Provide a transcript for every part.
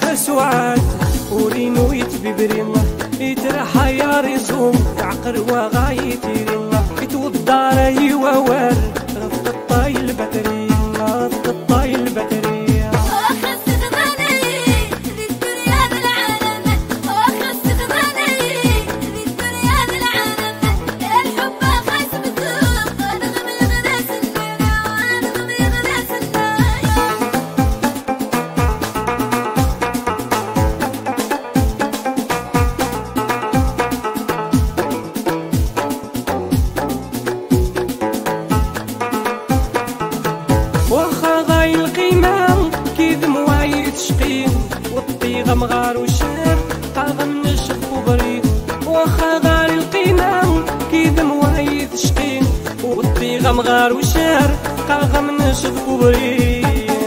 خسوعات ورينو يتببري الله يترحى يا رزوم تعقر وغايتي الله يتوضع ري ووار رفض الطاي البتري رفض الطاي البتري مغار وشار قاغم نشف وبريد واخا غار القيمة كيدم وعيد شقين والطيغة مغار وشار قاغم نشف وبريد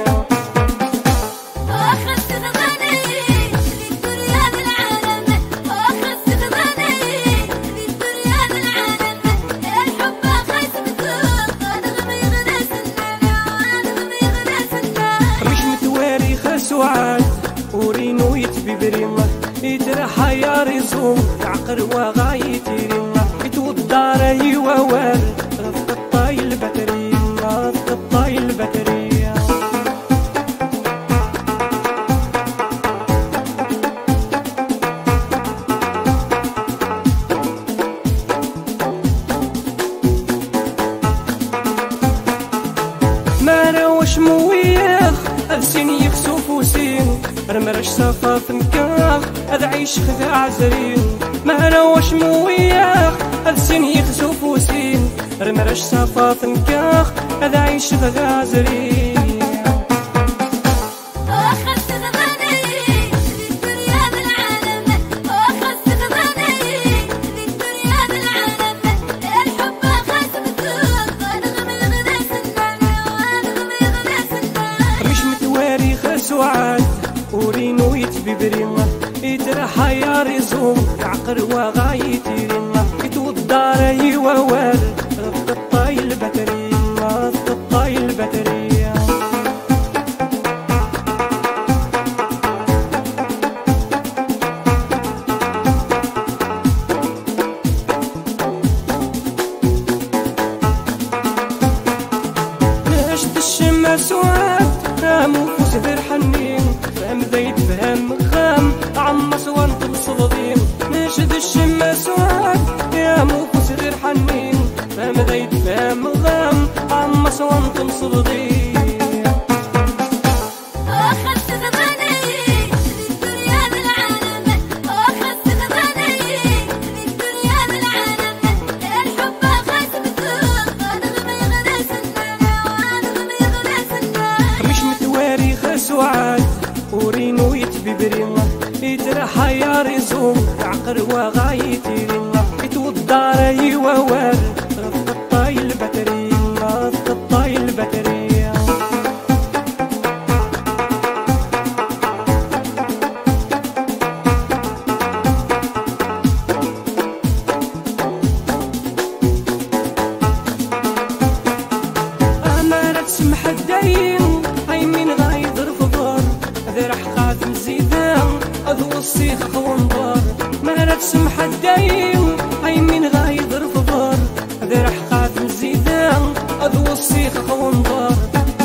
مش متواري خسوعات ورينو يتببري الله يترحى يا رزوم تعقر وغايتي الله يتوضع ري ووار رفض الطاي البتري رفض الطاي البتري ما روش موياخ ألسين يخسوف وسين رمرش صفا في مكاخ هذا عيش خذا عزرين ما روش موياخ ألسين يخسوف وسين رمرش صفا في مكاخ هذا عيش خذا عزرين خسوعات ورينو يتببري الله يترحى يا رزوم تعقر وغايتي الله يتوضع ري ووار رفض الطاي البتري رفض الطاي البتري نشد الشمس وعاد رامو فوزدر حنين فهم ذيد فهم خام عمص وانطل صدين نشد الشمس وعاد يا مو فوزدر حنين فهم ذيد فهم غام عمص وانطل صدين خسوعات ورينو يتببري الله يترحى يا رزوم تعقر وغايتي الله يتوضع ري ووار رفض الطاي البتري رفض الطاي البتري أمانة سمح الدين هاي من غايد رفضار هذا رح خاتم زيدان أذو الصيخ خوانضار ما نتسمح الدايم هاي من غايد رفضار هذا رح خاتم زيدان أذو الصيخ خوانضار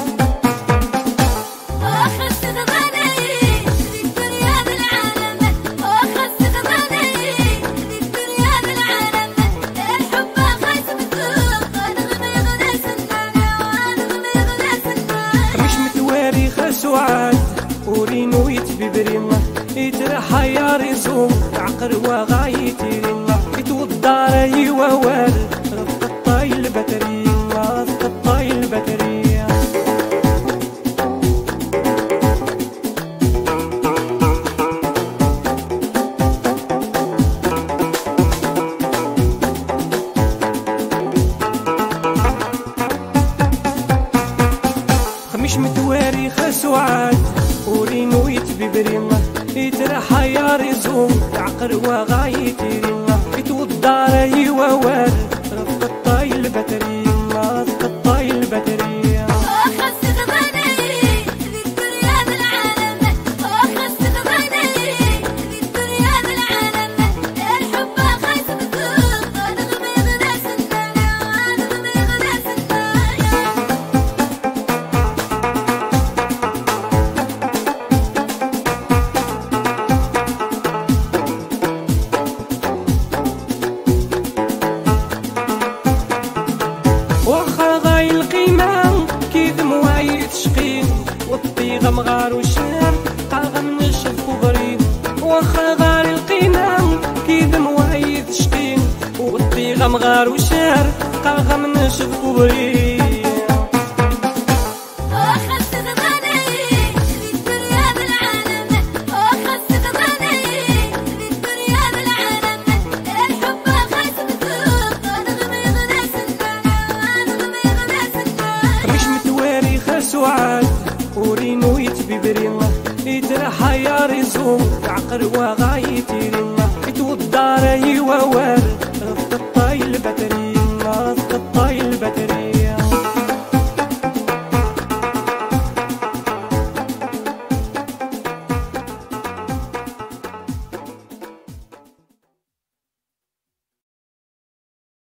خسوعات ورينو يتببري الله يترحى يا رزوم تعقر وغايتي الله يتوضع ري ووار رفض الطاي البتري رفض الطاي البتري مش متواري خسوعات ورينو يتببري الله يترحى يا رزوم تعقر وغايتي الله يتوضع ري ووار رفض الطاي البتري رفض الطاي البتري غمغار وشار غم نشف كبرين واخا غاري القينام كيدم وعيد شقين وغطي غمغار وشار غم نشف كبرين سعاد ورينو يتبي بريمه يترحى يا رزوم عقر وغايتي